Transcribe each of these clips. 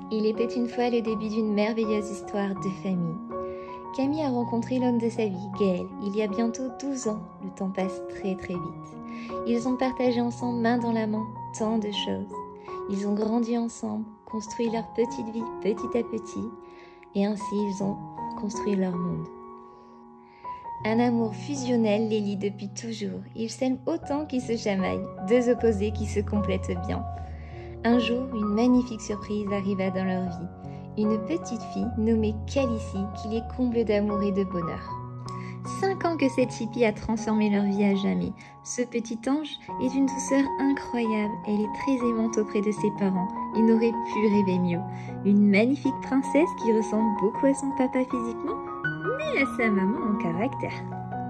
Il était une fois le début d'une merveilleuse histoire de famille. Camille a rencontré l'homme de sa vie, Gaël, il y a bientôt 12 ans. Le temps passe très très vite. Ils ont partagé ensemble main dans la main tant de choses. Ils ont grandi ensemble, construit leur petite vie petit à petit, et ainsi ils ont construit leur monde. Un amour fusionnel les lie depuis toujours. Ils s'aiment autant qu'ils se chamaillent, deux opposés qui se complètent bien. Un jour, une magnifique surprise arriva dans leur vie. Une petite fille nommée Calicie qui les comble d'amour et de bonheur. 5 ans que cette hippie a transformé leur vie à jamais. Ce petit ange est d'une douceur incroyable. Elle est très aimante auprès de ses parents. Ils n'auraient pu rêver mieux. Une magnifique princesse qui ressemble beaucoup à son papa physiquement, mais à sa maman en caractère.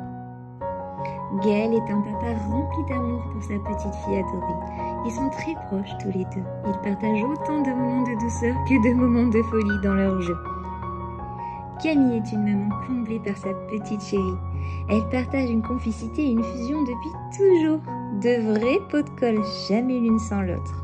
Gaël est un papa rempli d'amour pour sa petite fille adorée. Ils sont très proches tous les deux. Ils partagent autant de moments de douceur que de moments de folie dans leur jeu. Camille est une maman comblée par sa petite chérie. Elle partage une complicité et une fusion depuis toujours. De vrais pots de colle, jamais l'une sans l'autre.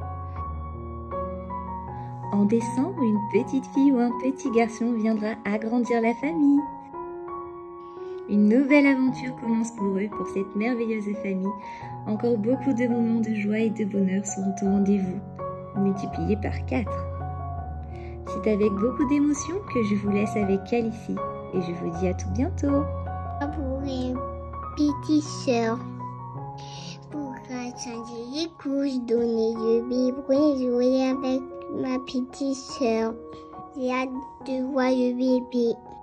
En décembre, une petite fille ou un petit garçon viendra agrandir la famille. Une nouvelle aventure commence pour eux, pour cette merveilleuse famille. Encore beaucoup de moments de joie et de bonheur seront au rendez-vous, multipliés par 4. C'est avec beaucoup d'émotion que je vous laisse avec Calicie et je vous dis à tout bientôt. Pour une petite sœur, pour changer les couches, donner le biberon, jouer avec ma petite sœur. J'ai hâte de voir le bébé.